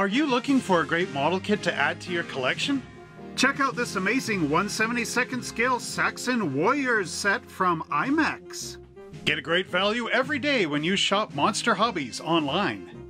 Are you looking for a great model kit to add to your collection? Check out this amazing 1/72nd scale Saxon Warriors set from Imex. Get a great value every day when you shop Monster Hobbies online.